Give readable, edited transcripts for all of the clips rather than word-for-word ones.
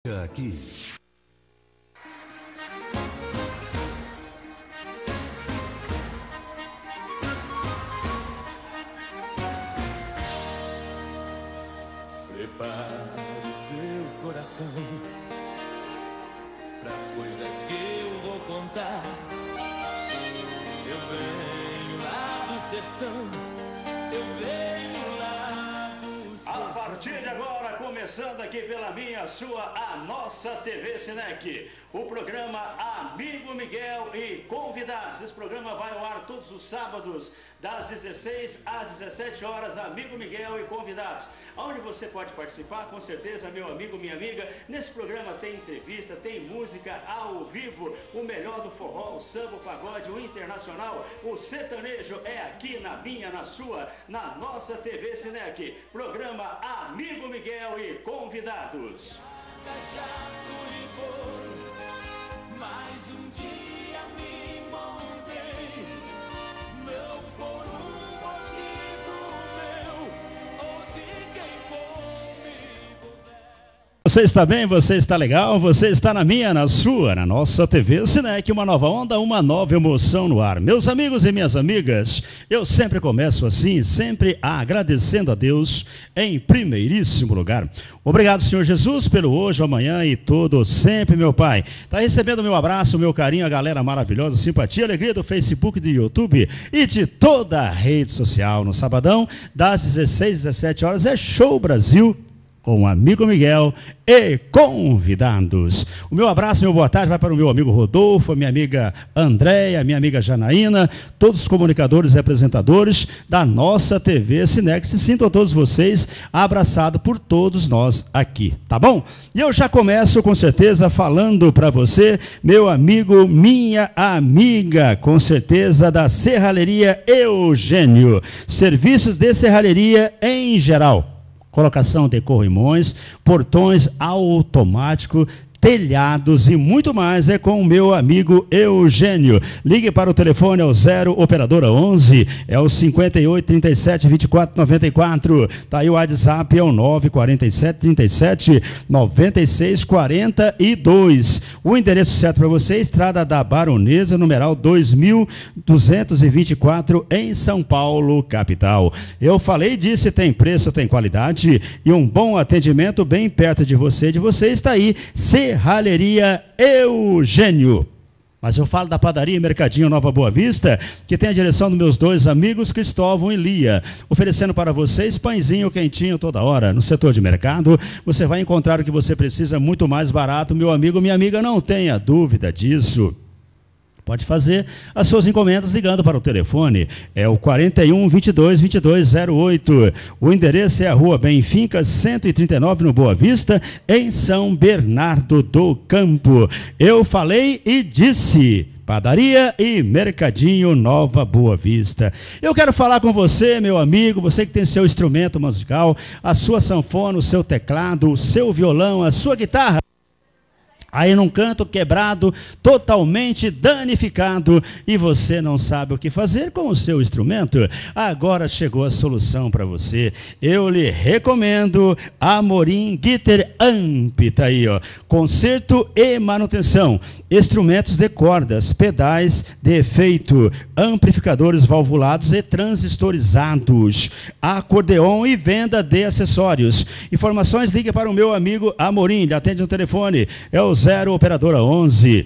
Aqui. Prepare seu coração pras coisas que eu vou contar. Eu venho lá do sertão, eu venho lá do sertão. A partir de agora, começando aqui pela minha, sua, a nossa TV Sinec, o programa Amigo Miguel e convidados. Esse programa vai ao ar todos os sábados, das 16 às 17 horas, Amigo Miguel e convidados. Onde você pode participar, com certeza, meu amigo, minha amiga. Nesse programa tem entrevista, tem música ao vivo, o melhor do forró, o samba, o pagode, o internacional, o sertanejo é aqui na minha, na sua, na nossa TV Sinec. Programa Amigo Miguel e convidados. Mais um dia me montei, não por um motivo meu, ou de quem comigo. Você está bem? Você está legal? Você está na minha, na sua, na nossa TV Sinec, uma nova onda, uma nova emoção no ar. Meus amigos e minhas amigas, eu sempre começo assim, sempre agradecendo a Deus em primeiríssimo lugar. Obrigado, Senhor Jesus, pelo hoje, amanhã e todo sempre, meu Pai. Está recebendo meu abraço, meu carinho, a galera maravilhosa, simpatia, alegria do Facebook, do YouTube e de toda a rede social. No sabadão, das 16 às 17 horas, é Show Brasil com o Amigo Miguel e convidados. O meu abraço, meu boa tarde vai para o meu amigo Rodolfo, a minha amiga Andréia, a minha amiga Janaína, todos os comunicadores e apresentadores da nossa TV Sinec. Se sintam todos vocês abraçados por todos nós aqui, tá bom? E eu já começo com certeza falando para você, meu amigo, minha amiga, com certeza da Serralheria Eugênio. Serviços de serralheria em geral. Colocação de corrimões, portões automáticos, telhados e muito mais é com o meu amigo Eugênio. Ligue para o telefone, é o 0 operadora 11, é o 58 37 24 94. Tá aí o WhatsApp, é o 947 37 96 42. O endereço certo para você, Estrada da Baronesa, numeral 2224 em São Paulo, capital. Eu falei disso, tem preço, tem qualidade e um bom atendimento bem perto de você está aí, Serralheria Eugênio. Mas eu falo da padaria Mercadinho Nova Boa Vista, que tem a direção dos meus dois amigos Cristóvão e Lia, oferecendo para vocês pãezinho quentinho toda hora. No setor de mercado, você vai encontrar o que você precisa muito mais barato, meu amigo, minha amiga, não tenha dúvida disso. Pode fazer as suas encomendas ligando para o telefone, é o 41 22 22 08. O endereço é a Rua Benfica 139 no Boa Vista, em São Bernardo do Campo. Eu falei e disse. Padaria e Mercadinho Nova Boa Vista. Eu quero falar com você, meu amigo, você que tem seu instrumento musical, a sua sanfona, o seu teclado, o seu violão, a sua guitarra. Aí num canto quebrado, totalmente danificado, e você não sabe o que fazer com o seu instrumento? Agora chegou a solução para você. Eu lhe recomendo Amorim Guitar Amp, tá aí, ó. Conserto e manutenção, instrumentos de cordas, pedais de efeito, amplificadores valvulados e transistorizados, acordeon e venda de acessórios. Informações, ligue para o meu amigo Amorim, ele atende no telefone, é o 0 operadora 11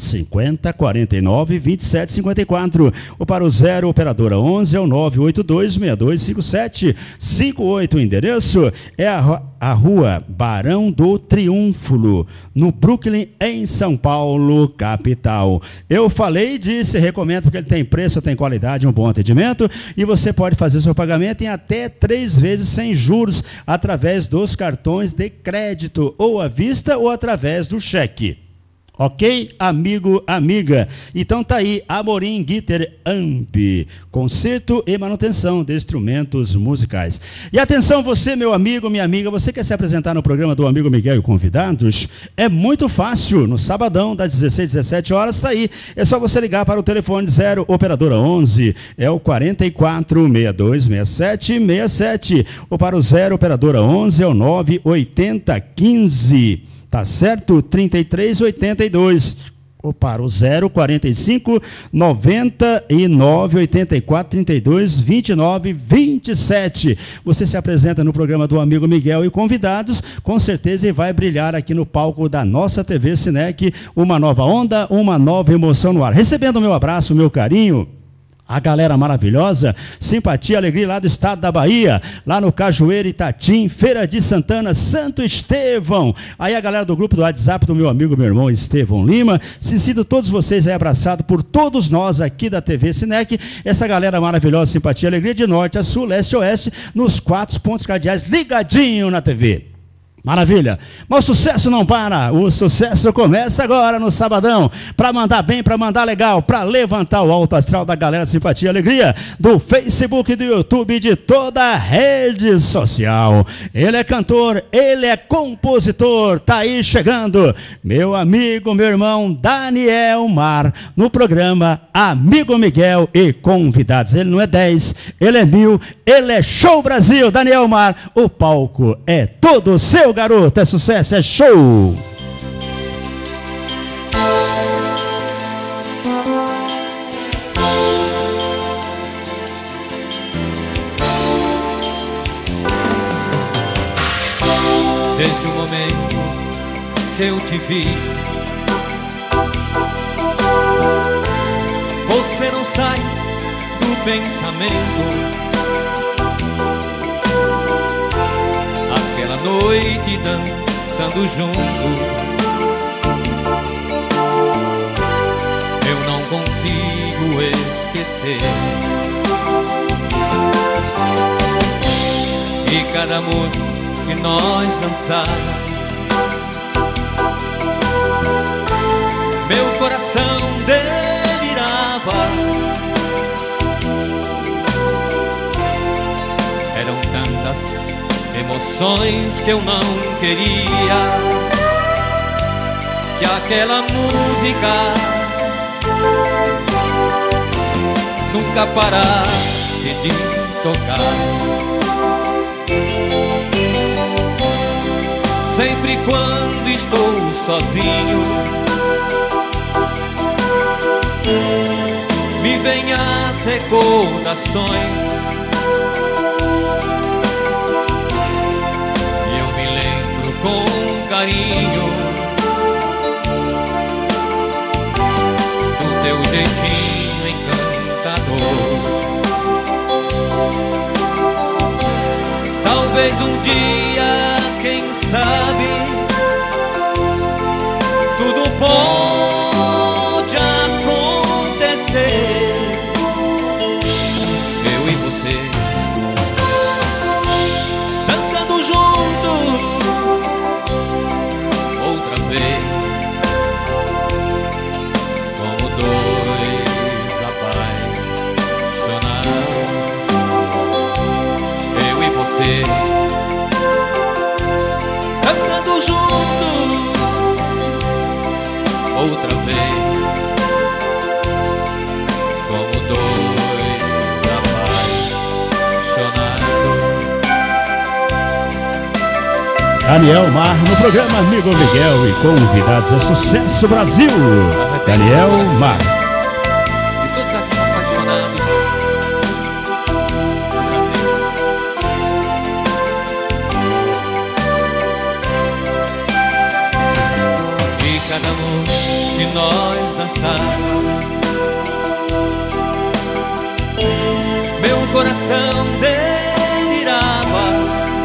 50 49 27 54, ou para o 0 operadora 11 é o 982 62 57 58. O endereço é a Rua Barão do Triunfo, no Brooklyn, em São Paulo, capital. Eu falei e disse, recomendo porque ele tem preço, tem qualidade, um bom atendimento, e você pode fazer seu pagamento em até 3 vezes sem juros, através dos cartões de crédito, ou à vista, ou através do cheque. Ok, amigo, amiga? Então tá aí, Amorim Guitar Amp, conserto e manutenção de instrumentos musicais. E atenção você, meu amigo, minha amiga, você quer se apresentar no programa do Amigo Miguel e convidados? É muito fácil, no sabadão, das 16 às 17 horas, tá aí. É só você ligar para o telefone 0 operadora 11, é o 44 62 67 67, ou para o 0 operadora 11, é o 980 15 tá certo? 3382. Para o 045 99 84 32 29 27. Você se apresenta no programa do Amigo Miguel e convidados, com certeza, e vai brilhar aqui no palco da nossa TV Cinec, uma nova onda, uma nova emoção no ar. Recebendo o meu abraço, o meu carinho, a galera maravilhosa, simpatia, alegria lá do estado da Bahia, lá no Cajueiro, Itatim, Feira de Santana, Santo Estevão. Aí a galera do grupo do WhatsApp do meu amigo, meu irmão Estevão Lima. Se sinto todos vocês aí abraçados por todos nós aqui da TV Cinec. Essa galera maravilhosa, simpatia, alegria de norte a sul, leste a oeste, nos 4 pontos cardeais, ligadinho na TV. Maravilha, mas o sucesso não para, o sucesso começa agora no sabadão, para mandar bem, para mandar legal, para levantar o alto astral da galera de simpatia e alegria, do Facebook, do YouTube, de toda a rede social. Ele é cantor, ele é compositor, tá aí chegando, meu amigo, meu irmão Daniel Mar, no programa Amigo Miguel e convidados. Ele não é 10, ele é 1000, ele é show Brasil. Daniel Mar, o palco é todo seu, garoto, é sucesso, é show. Desde o momento que eu te vi, você não sai do pensamento. Aquela noite dançando junto, eu não consigo esquecer. E cada amor que nós dançávamos, meu coração delirava. Eram tantas emoções que eu não queria que aquela música nunca parasse de tocar. Sempre quando estou sozinho, me vem as recordações, com carinho do teu jeitinho encantador. Talvez um dia, quem sabe, tudo pode acontecer. Eu e você dançando juntos outra vez, como dois apaixonados. Eu e você dançando juntos outra vez, como dois apaixonados. Daniel Mar no programa Amigo Miguel e convidados, é sucesso Brasil. Daniel Mar. E todos apaixonados. E cada amor que nós dançávamos, meu coração delirava.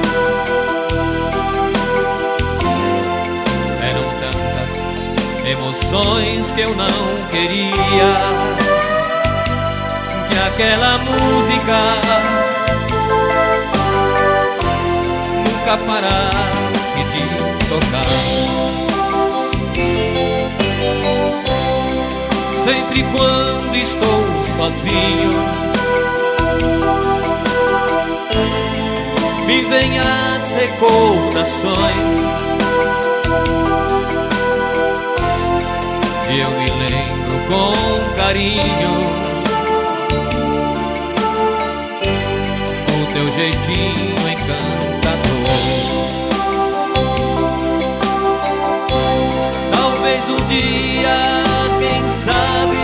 Emoções que eu não queria que aquela música nunca parasse de tocar. Sempre quando estou sozinho, me vem as recordações, e eu me lembro com carinho do teu jeitinho encantador. dia, quem sabe,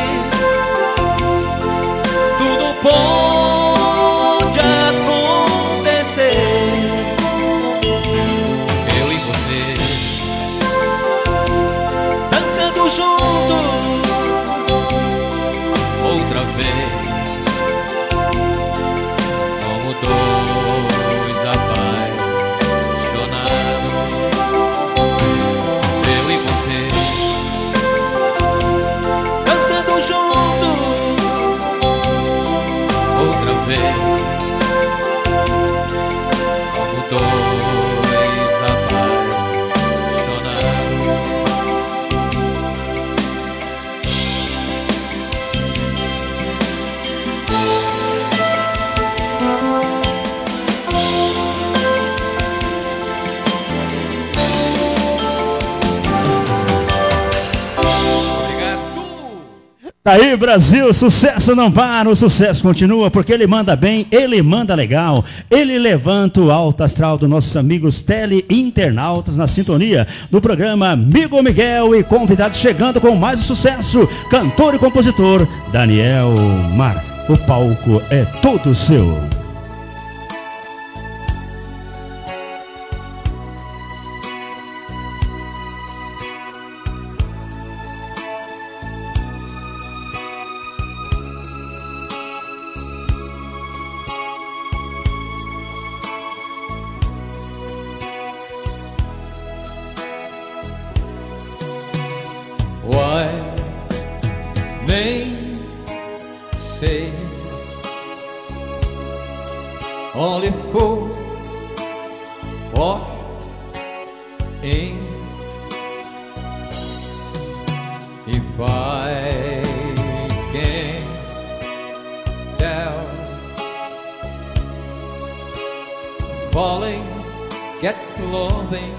tudo pode acontecer. Eu e você dançando junto outra vez, como dois apaixonados. Eu e você dançando junto outra vez, como dois apaixonados. Tá aí, Brasil, sucesso não para, o sucesso continua, porque ele manda bem, ele manda legal, ele levanta o alto astral dos nossos amigos tele-internautas na sintonia do programa Amigo Miguel, e convidado chegando com mais um sucesso, cantor e compositor Daniel Mar. O palco é todo seu. Why nem sei, only fool wash in. If I can tell, falling, get loving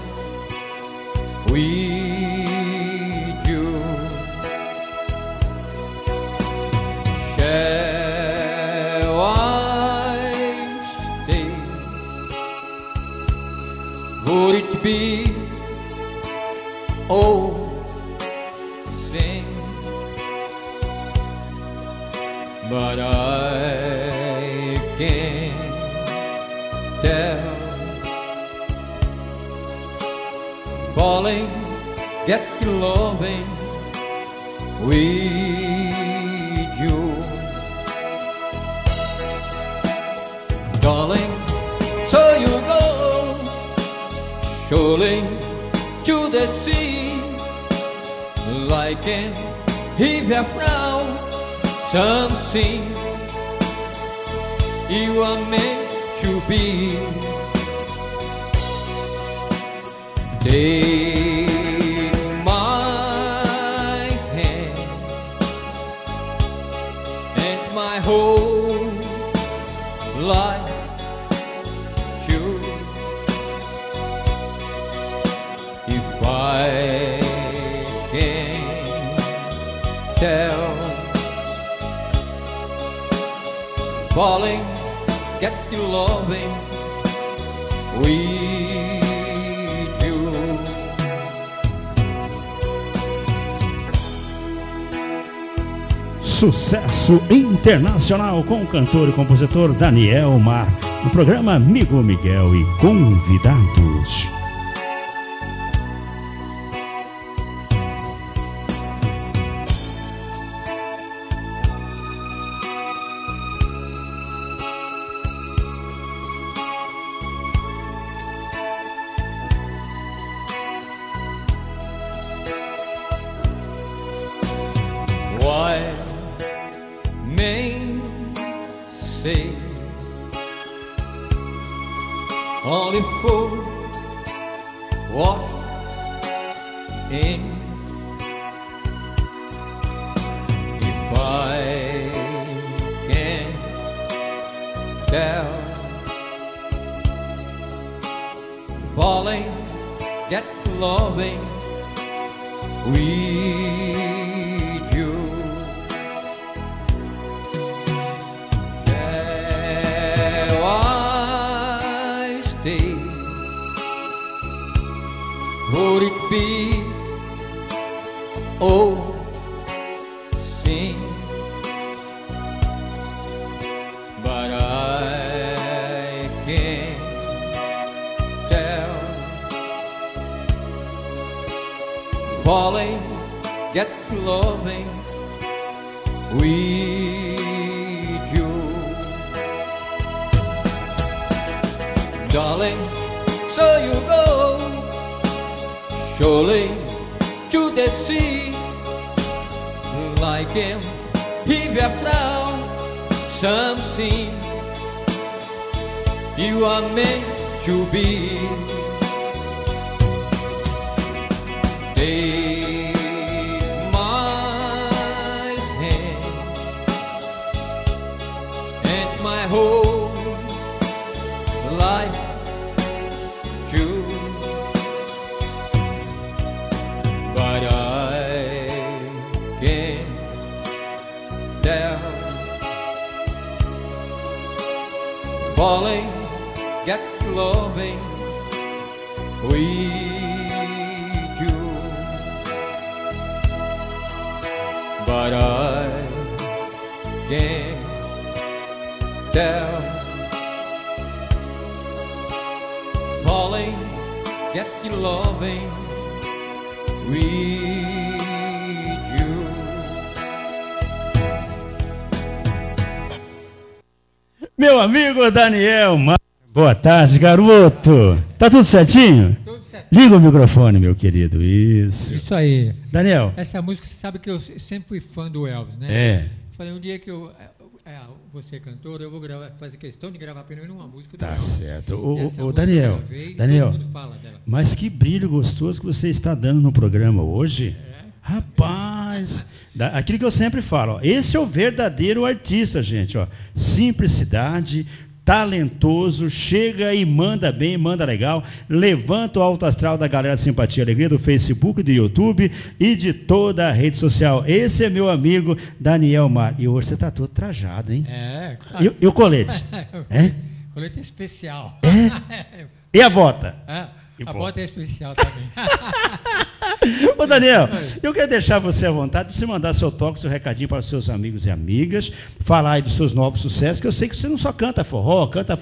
with you. Shall I stay? Would it be oh sin? But I can't tell. Falling, get loving with you, darling. So you go, surely to the sea, like an heavy frown, something you are meant to be. Take my hand and my whole life too. If I can tell, falling, get you loving with sucesso internacional com o cantor e compositor Daniel Mar, no programa Amigo Miguel e convidados. Say only fool wash in. If I can tell, falling, get loving with you. Would it be Oh, sing, but I can't tell. Falling, get loving with you, darling. So you go, surely to the sea, like him, if you found something you are meant to be. Take my hand and my whole life too, but I can't tell. Falling, get loving with you, but I can't tell. Falling, get loving with you. Meu amigo Daniel Mar... Boa tarde, garoto. Tá tudo certinho? Tudo certo. Liga o microfone, meu querido. Isso. Isso aí. Daniel. Essa música, você sabe que eu sempre fui fã do Elvis, né? É. Falei, um dia que eu você é cantor, eu vou fazer questão de gravar pelo menos uma música do Tá Elvis. certo. E essa Ô, música Daniel, eu gravei, Daniel, todo mundo fala dela. mas que brilho gostoso que você está dando no programa hoje. É. Rapaz, aquilo que eu sempre falo, ó, esse é o verdadeiro artista, gente. Ó, simplicidade, talentoso, chega e manda bem, manda legal, levanta o alto astral da galera Simpatia e Alegria do Facebook, do YouTube e de toda a rede social. Esse é meu amigo Daniel Mar. E hoje você está todo trajado, hein? É, claro. E o colete? É? Colete é especial. É? E a bota? É, E a bom. bota é especial também. Ô Daniel, eu quero deixar você à vontade para você mandar seu toque, seu recadinho para os seus amigos e amigas, falar aí dos seus novos sucessos, que eu sei que você não só canta forró, canta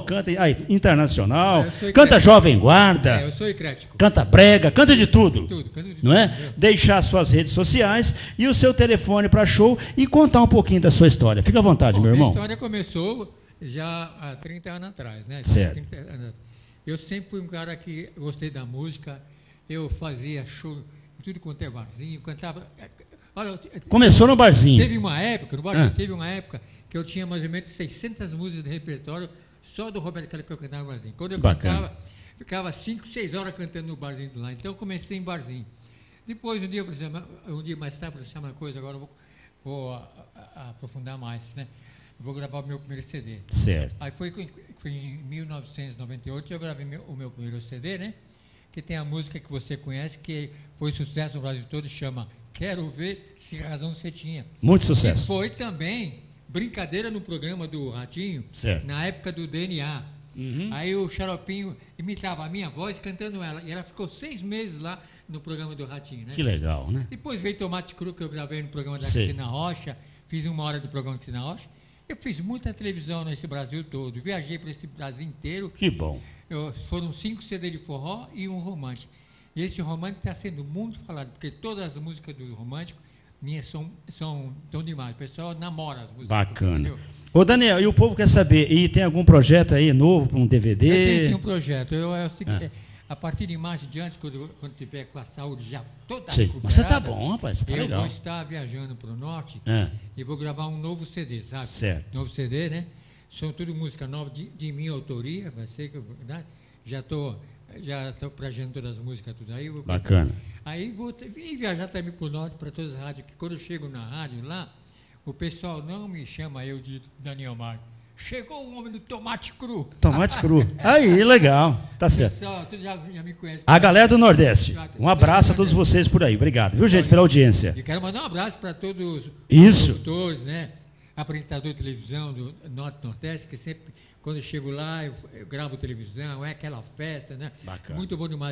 internacional, canta jovem guarda, Eu sou eclético. canta brega, canta de tudo, Canto de não é? tudo. Deixar suas redes sociais e o seu telefone para show e contar um pouquinho da sua história. Fica à vontade, Bom, meu irmão. A história começou já há 30 anos atrás, né? Certo. 30 anos. Eu sempre fui um cara que gostei da música, eu fazia show em tudo quanto é barzinho, cantava. Olha, Começou no barzinho. teve uma época, no barzinho, teve uma época que eu tinha mais ou menos 600 músicas de repertório só do Roberto Carlos que eu cantava no barzinho. Quando eu Bacana. cantava, ficava 5, 6 horas cantando no barzinho de lá. Então eu comecei em barzinho. Depois, um dia mais tarde, eu falei assim, uma coisa, agora eu vou aprofundar mais, né? Eu vou gravar o meu primeiro CD. Certo. Aí foi em 1998 eu gravei o meu primeiro CD, né? Que tem a música que você conhece, que foi sucesso no Brasil todo, chama Quero Ver Se Razão Você Tinha. Muito E sucesso. foi também brincadeira no programa do Ratinho, Certo. na época do DNA. Aí o Xaropinho imitava a minha voz cantando ela. E ela ficou 6 meses lá no programa do Ratinho, né? Que legal, né? Depois veio Tomate Cru, que eu gravei no programa da Sim. Cristina Rocha. Fiz 1 hora do programa da Cristina Rocha. Eu fiz muita televisão nesse Brasil todo. Viajei para esse Brasil inteiro. Que bom. Foram 5 CD de forró e 1 romântico. E esse romântico está sendo muito falado, porque todas as músicas do romântico minhas são tão demais. O pessoal namora as músicas. Bacana. Entendeu? Ô Daniel, e o povo quer saber, e tem algum projeto aí novo para um DVD? Eu tenho sim, um projeto. A partir de março em diante, quando tiver com a saúde já toda Sim. recuperada, Mas você tá bom, rapaz, tá eu legal. vou estar viajando para o norte e vou gravar um novo CD, sabe? Certo. Novo CD, né? São tudo música nova de minha autoria, vai ser que eu já estou plagiando todas as músicas, tudo aí. Bacana. Aí vou viajar também para o norte, para todas as rádios, que quando eu chego na rádio lá, o pessoal não me chama eu de Daniel Marques. Chegou o homem do tomate cru. Tomate cru. Aí, legal. Tá certo. Pessoal, tu já me conhece. A galera do Nordeste. Um abraço a todos vocês por aí. Obrigado, viu, gente, pela audiência. E quero mandar um abraço para todos Isso. os produtores, né? Apresentador de televisão do Norte e Nordeste, que sempre, quando eu chego lá, eu gravo televisão, é aquela festa, né? Bacana. Muito bom demais.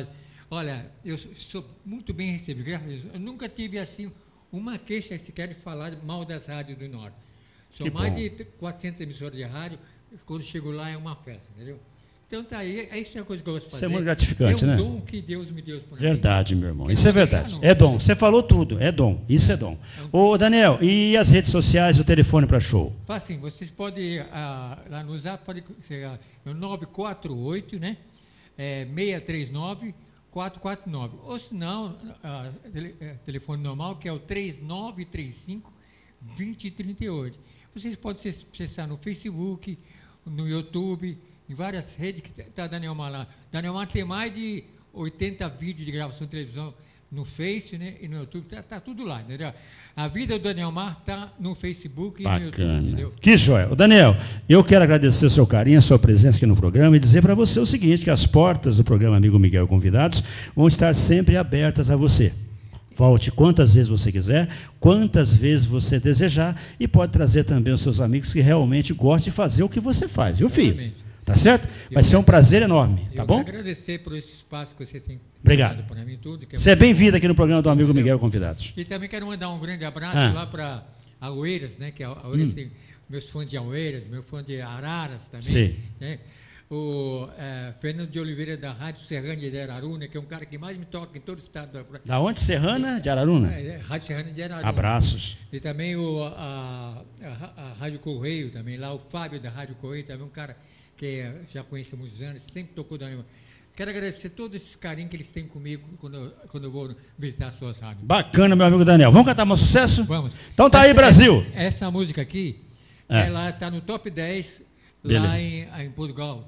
Olha, eu sou muito bem recebido, graças a Deus. Eu nunca tive, assim, uma queixa sequer de falar mal das rádios do Norte. São mais de 400 emissoras de rádio, quando chego lá é uma festa, entendeu? Então tá aí, isso é a coisa que eu gosto de fazer. Isso é muito gratificante, né? É um dom que Deus me deu. Verdade, meu irmão. Porque Isso é não vou verdade. deixar, não. É dom. Você falou tudo. É dom. Isso é dom. Ô, Daniel, e as redes sociais, o telefone para show? Faz assim, vocês podem, lá no Zap, pode chegar no 948, né? 639 449. Ou se não, telefone normal, que é o 3935 2038. Vocês podem acessar no Facebook, no YouTube, em várias redes que está Daniel Mar lá. Daniel Mar tem mais de 80 vídeos de gravação de televisão no Face, né, e no YouTube, está tudo lá, entendeu? A vida do Daniel Mar está no Facebook e no YouTube, entendeu? Que joia. Ô, Daniel, eu quero agradecer o seu carinho, a sua presença aqui no programa e dizer para você o seguinte, que as portas do programa Amigo Miguel Convidados vão estar sempre abertas a você. Volte quantas vezes você quiser, quantas vezes você desejar e pode trazer também os seus amigos que realmente gostam de fazer o que você faz, viu, filho? Exatamente. Tá certo? Vai ser um prazer enorme, tá bom? Eu quero agradecer por esse espaço que vocês têm Obrigado. para mim tudo. Você é bem-vindo aqui no programa do Amigo Miguel Convidados. E também quero mandar um grande abraço lá para Oeiras, né? Que a Oeiras tem meus fãs de Oeiras, meu fã de Araras também. Sim. Né? O Fernando de Oliveira da Rádio Serrana de Araruna, que é um cara que mais me toca em todo o estado. Da onde? Serrana de Araruna? Rádio Serrana de Araruna. Abraços. E também a Rádio Correio, também lá o Fábio da Rádio Correio, também um cara que já conheço há muitos anos, sempre tocou da minha. Quero agradecer todos esses carinhos que eles têm comigo quando eu vou visitar as suas rádios. Bacana, meu amigo Daniel. Vamos cantar mais sucesso? Vamos. Então tá aí, Brasil. Essa música aqui, ela está no top 10 lá em Portugal.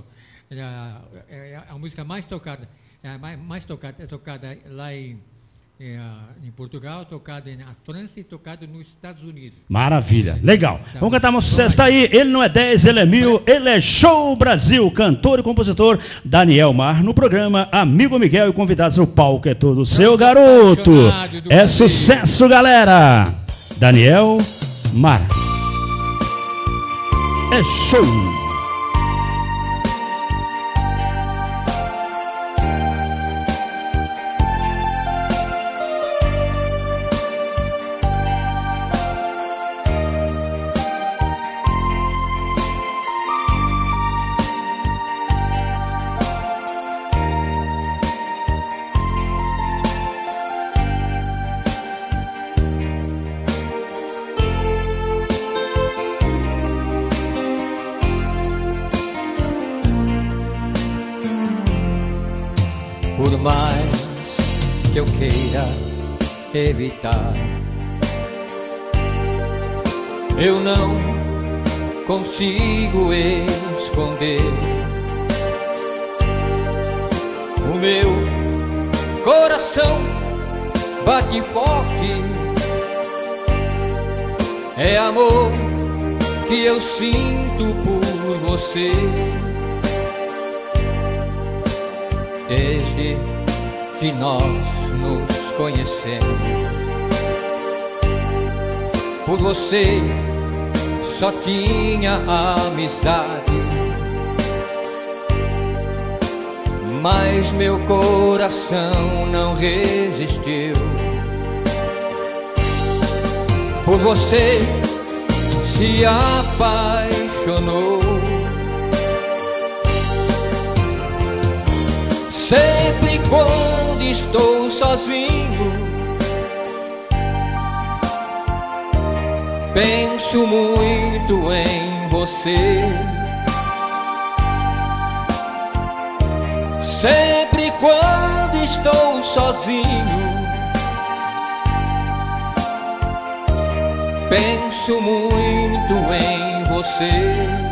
É a música mais tocada. É tocada lá em Portugal, tocada na França e tocada nos Estados Unidos. Maravilha, legal. Vamos cantar mais sucesso. Tá aí, ele não é 10, ele é 1000, ele é Show Brasil, cantor e compositor Daniel Mar, no programa Amigo Miguel e convidados no palco. É todo seu garoto. É sucesso, galera. Daniel Mar. É show. Por mais que eu queira evitar, eu não consigo esconder o meu coração bate forte. É amor que eu sinto por você. Desde que nós nos conhecemos, por você só tinha amizade, mas meu coração não resistiu. Por você se apaixonou. Sempre quando estou sozinho, penso muito em você. Sempre quando estou sozinho, penso muito em você.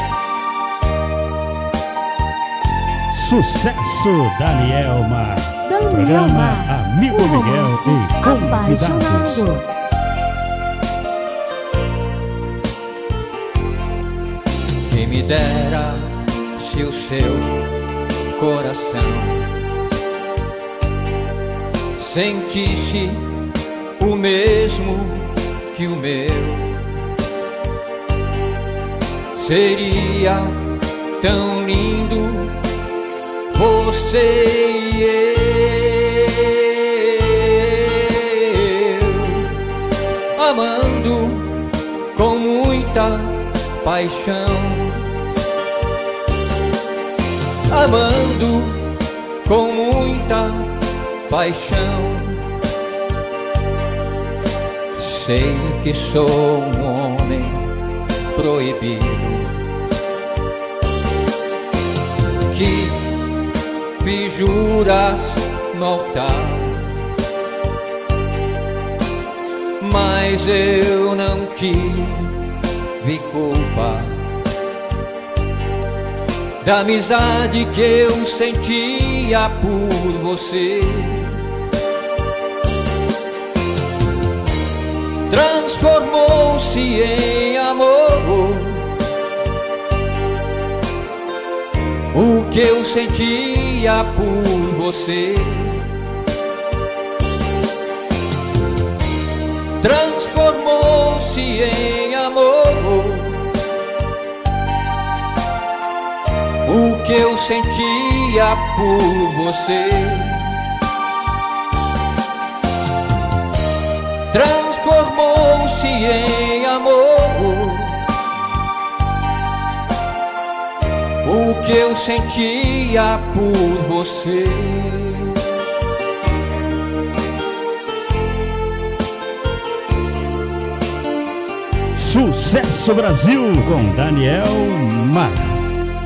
Sucesso, Daniel Mar. Programa Amigo Miguel e convidados. Quem me dera se o seu coração sentisse o mesmo que o meu. Seria tão lindo você e eu. paixão, amando com muita paixão. Sei que sou um homem proibido, que fiz juras mortais, mas eu não tive culpa da amizade que eu sentia por você. Transformou-se em amor o que eu sentia por você. Transformou-se em amor o que eu sentia por você. Transformou-se em amor o que eu sentia por você. Sucesso Brasil com Daniel Mara.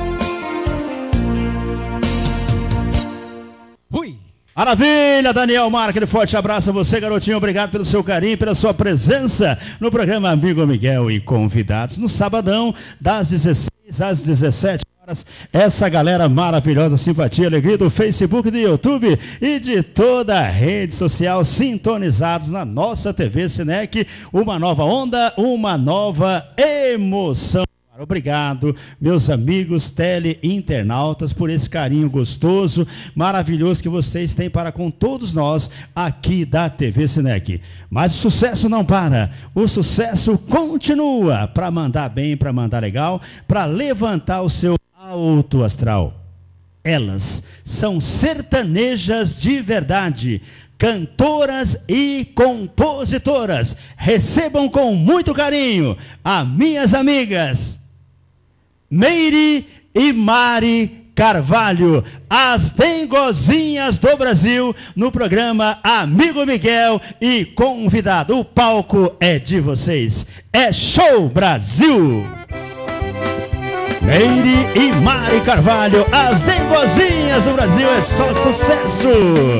Maravilha, Daniel Mara, aquele forte abraço a você, garotinho. Obrigado pelo seu carinho, pela sua presença no programa Amigo Miguel e convidados. No sabadão, das 16 às 17 horas, essa galera maravilhosa, simpatia, alegria do Facebook, do YouTube e de toda a rede social, sintonizados na nossa TV Sinec. Uma nova onda, uma nova emoção. Obrigado, meus amigos teleinternautas, por esse carinho gostoso, maravilhoso que vocês têm para com todos nós aqui da TV Sinec. Mas o sucesso não para, o sucesso continua para mandar bem, para mandar legal, para levantar o seu alto astral. Elas são sertanejas de verdade, cantoras e compositoras. Recebam com muito carinho as minhas amigas Meire e Mari Carvalho, as dengozinhas do Brasil, no programa Amigo Miguel e convidado. O palco é de vocês. É show Brasil! Meire e Mari Carvalho, as dengozinhas do Brasil, é só sucesso!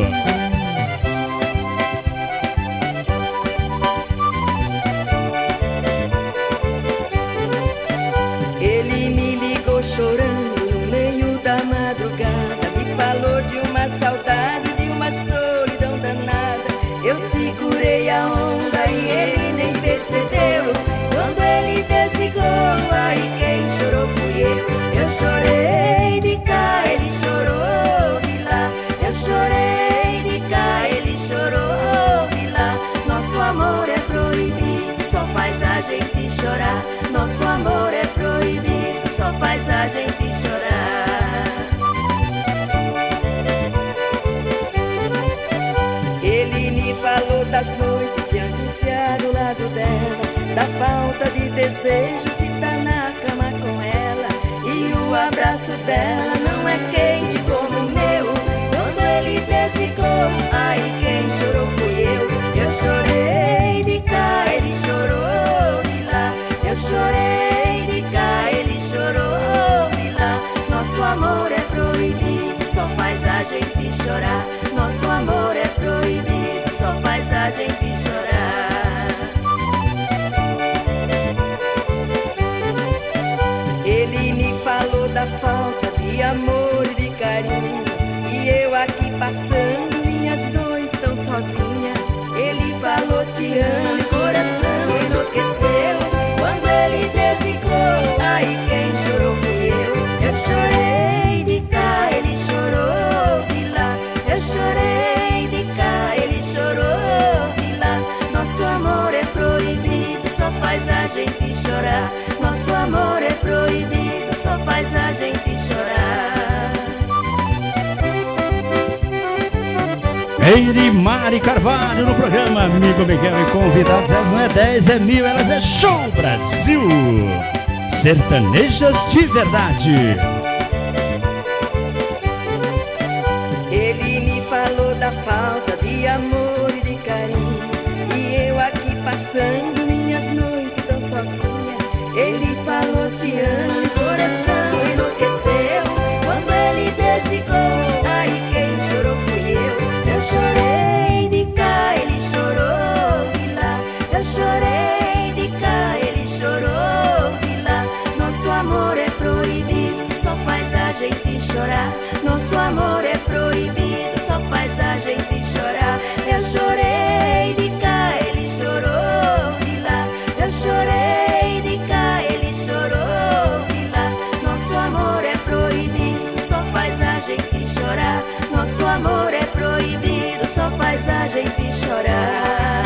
Chorando no meio da madrugada, me falou de uma saudade, de uma solidão danada. Eu segurei a onda e ele nem percebeu. Quando ele desligou, aí quem chorou fui eu chorei de cá, ele chorou de lá. Eu chorei de cá, ele chorou de lá. Nosso amor é proibido, só faz a gente chorar. Nosso amor é proibido, só faz a gente chorar. Ele me falou das noites de angústia do lado dela, da falta de desejo se tá na cama com ela, e o abraço dela não é quente como o meu. Quando ele desligou, aí quem chorou fui eu. Eu chorei de cá, ele chorou de lá. Eu chorei de cá, ele chorou de lá. Nosso amor é proibido, só faz a gente chorar. Nosso amor é proibido, só faz a gente chorar. Ele me falou da falta de amor e de carinho, e eu aqui passando minhas noites tão sozinha. Ele falou te amo, o coração enlouqueceu. Quando ele desligou, aí quem chorou fui eu. Eu chorei de cá, ele chorou de lá. Eu chorei de cá, ele chorou de lá. Nosso amor é proibido, só faz a gente chorar. Nosso amor é proibido, só faz a gente chorar. Meire e Mari Carvalho no programa Amigo Miguel e convidados. Elas não é 10, é 1000, elas é show Brasil! sertanejas de verdade. Ele me falou da falta de amor e de carinho, e eu aqui passando minhas noites tão sozinha. Ele falou te amo, e o coração enlouqueceu quando ele desligou. Aí quem chorou fui eu. Eu chorei de cá, ele chorou de lá. Eu chorei de cá, ele chorou de lá. Nosso amor é proibido, só faz a gente chorar. Nosso amor é proibido, só faz a gente chorar. Eu chorei de cá, ele chorou de lá. Eu chorei de cá, ele chorou de lá. Nosso amor é proibido, só faz a gente chorar. Nosso amor é proibido, só faz a gente chorar.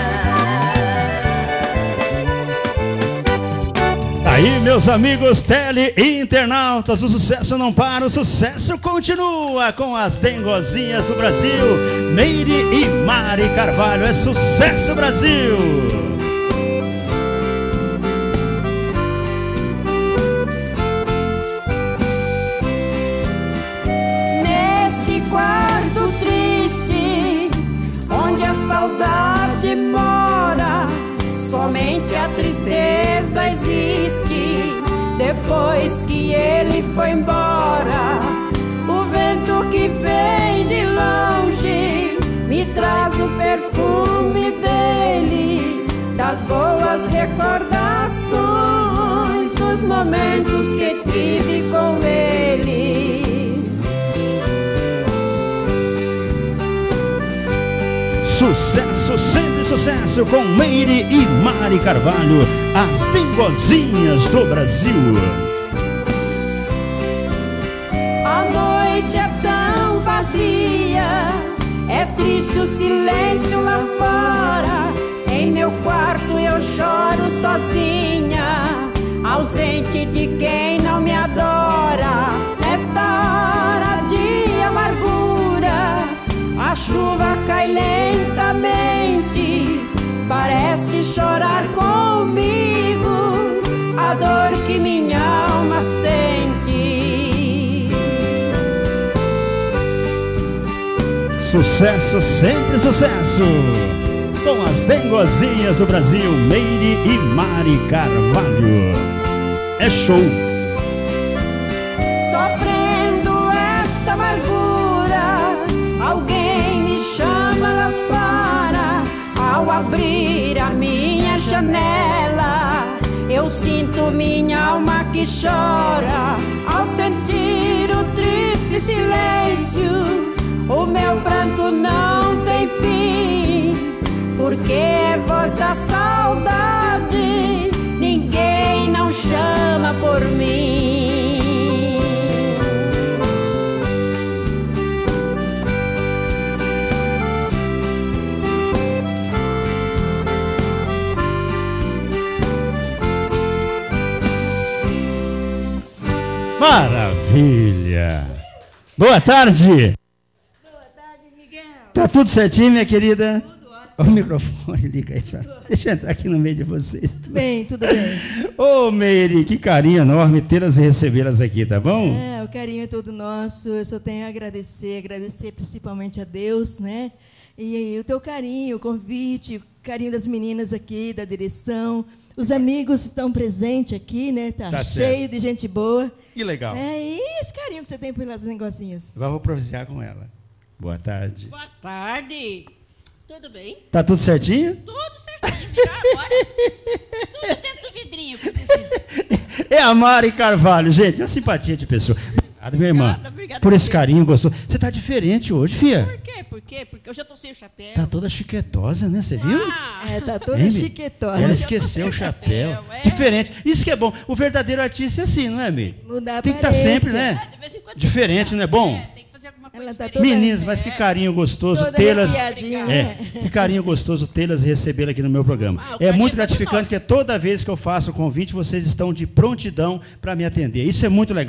Aí, meus amigos tele-internautas, o sucesso não para, o sucesso continua com as dengozinhas do Brasil. Meire e Mari Carvalho, é sucesso, Brasil! Neste quarto triste, onde a saudade mora, somente a tristeza existe. Depois que ele foi embora, o vento que vem de longe me traz o perfume dele, das boas recordações dos momentos que tive com ele. Sucesso, sempre sucesso com Meire e Mari Carvalho, as dengozinhas do Brasil. A noite é tão vazia, é triste o silêncio lá fora. Em meu quarto eu choro sozinha, ausente de quem não me adora. Nesta hora de amargura, a chuva cai lentamente, parece chorar comigo a dor que minha alma sente. Sucesso, sempre sucesso com as dengozinhas do Brasil, Meire e Mari Carvalho. É show. Sofrendo esta amargura, alguém me chama lá fora. Ao abrir a minha janela, eu sinto minha alma que chora. Ao sentir o triste silêncio, o meu pranto não tem fim, porque é voz da saudade, ninguém não chama por mim. Maravilha! Boa tarde! Boa tarde, Miguel. Tá tudo certinho, minha querida? Tudo ótimo. O microfone, liga aí. Deixa eu entrar aqui no meio de vocês. Tudo bem, tudo bem. Ô, Meire, que carinho enorme tê-las e recebê-las aqui, tá bom? O carinho é todo nosso. Eu só tenho a agradecer principalmente a Deus, né? E o teu carinho, o convite, o carinho das meninas aqui, da direção. Os amigos estão presentes aqui, né? Tá cheio certo. de gente boa. Que legal. E esse carinho que você tem pelas negocinhas? Agora eu vou providenciar com ela. Boa tarde. Boa tarde. Tudo bem? Tá tudo certinho? Tudo certinho, melhor agora. Tudo dentro do vidrinho. É a Mari Carvalho, gente, é uma simpatia de pessoa. Obrigado, minha irmã, obrigada por esse você. carinho gostoso. Você tá diferente hoje, filha. Por quê? Por quê? Porque eu já tô sem o chapéu. Tá toda chiquetosa, né? Você viu? Tá toda Hein, Mi? chiquetosa. Ela esqueceu o chapéu. Diferente. Isso que é bom. O verdadeiro artista é assim, não é, Mi? Mudar a Tem que estar aparência. sempre, né? De vez em quando Diferente, não é bom? tem que fazer alguma coisa Ela tá diferente. toda- Meninas, mas que carinho gostoso Toda tê-las. arrepiadinha, né? Que carinho gostoso tê-las e recebê-las aqui no meu programa. Ah, o É carinho muito é todo gratificante nosso. porque toda vez que eu faço o convite, vocês estão de prontidão para me atender. Isso é muito legal.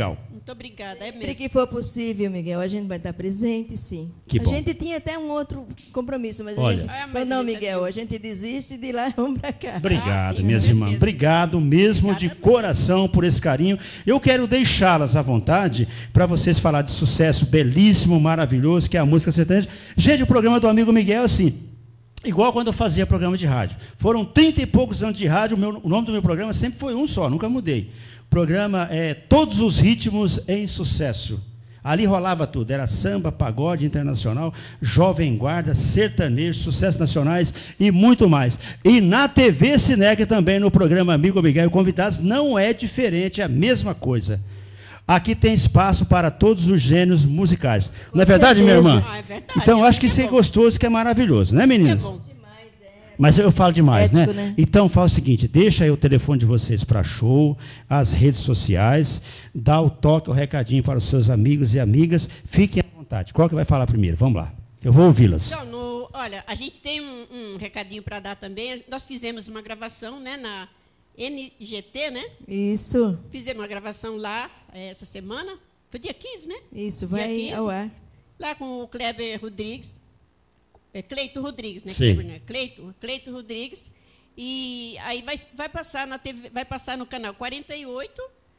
Muito obrigada, é Sempre mesmo. que for possível, Miguel, a gente vai estar presente, sim. Que a bom. gente tinha até um outro compromisso, mas Olha. a gente Ah, mas falou, não, a gente Miguel, a gente desiste de lá e vamos para cá. Obrigado, sim, minhas com irmãs. certeza. Obrigado mesmo de coração por esse carinho. Eu quero deixá-las à vontade para vocês falar de sucesso belíssimo, maravilhoso, que é a música sertaneja. Gente, o programa do amigo Miguel, assim, igual quando eu fazia programa de rádio. Foram 30 e poucos anos de rádio, o nome do meu programa sempre foi um só, nunca mudei. O programa é Todos os Ritmos em Sucesso. Ali rolava tudo, era samba, pagode internacional, jovem guarda, sertanejo, sucessos nacionais e muito mais. E na TV Sinec também, no programa Amigo Miguel e Convidados, não é diferente, é a mesma coisa. Aqui tem espaço para todos os gêneros musicais. Não é verdade, minha irmã? Ah, é verdade. Então, eu acho que Isso isso que é é bom. gostoso, que é maravilhoso, né, Isso que é meninas? bom. Mas eu falo demais, Ético, né? né? Então, faz o seguinte, deixa aí o telefone de vocês para show, as redes sociais, dá o toque, o recadinho para os seus amigos e amigas. Fiquem à vontade. Qual que vai falar primeiro? Vamos lá. Eu vou ouvi-las. Então, olha, a gente tem um recadinho para dar também. Nós fizemos uma gravação, né, na NGT, né? Isso, Fizemos uma gravação lá essa semana. Foi dia 15, né? isso, Dia vai 15. ao ar. Lá com o Kleber Rodrigues. Cleito Rodrigues, né? Sim. Kleber, né? Cleito Rodrigues. E aí vai passar na TV, vai passar no canal 48,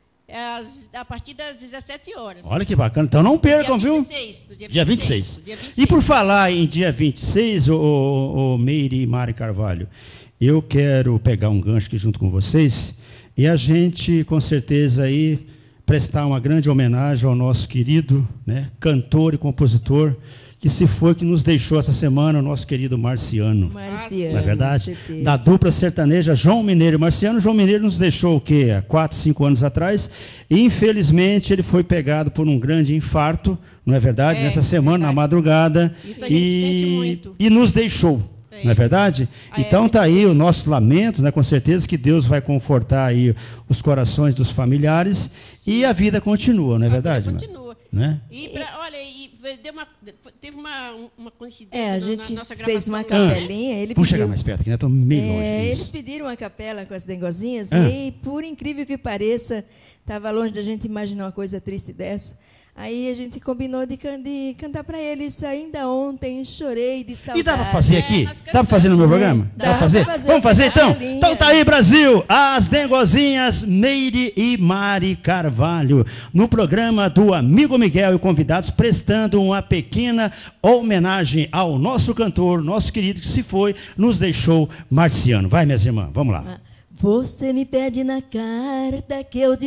a partir das 17 horas. Olha que bacana. Então não percam, dia viu? 26, no Dia 26. no dia 26. E por falar em dia 26, o Meire e Mari Carvalho, eu quero pegar um gancho aqui junto com vocês e a gente, com certeza, aí prestar uma grande homenagem ao nosso querido, né, cantor e compositor que se foi, que nos deixou essa semana, o nosso querido Marciano. Marciano, Não é verdade? com certeza. Da dupla sertaneja João Mineiro e Marciano. João Mineiro nos deixou o quê? Há 4, 5 anos atrás. E, infelizmente, ele foi pegado por um grande infarto, não é verdade? É, Nessa semana, verdade. na madrugada. Isso a gente sente muito. E nos deixou. Não é verdade? Então está aí o nosso lamento, né? Com certeza que Deus vai confortar aí os corações dos familiares. E a vida continua, não é verdade? vida Mari? continua. Né? Olha, teve uma coincidência É, a na gente nossa gravação. fez uma lá. capelinha, ele Vamos chegar pediu. mais perto aqui, né? Estou meio longe. Eles Isso. pediram uma capela com as dengozinhas Ah. e, por incrível que pareça, estava longe da gente imaginar uma coisa triste dessa. Aí a gente combinou de cantar para eles ainda ontem, chorei de saudade. E dá para fazer aqui? nós Dá para fazer no meu programa? Dá Dá para fazer? pra fazer. Vamos fazer então? Tá linda. Então tá aí, Brasil, as dengozinhas Meire e Mari Carvalho, no programa do Amigo Miguel e convidados, prestando uma pequena homenagem ao nosso cantor, nosso querido que se foi, nos deixou, Marciano. Vai, minhas irmãs, vamos lá. Você me pede na carta que eu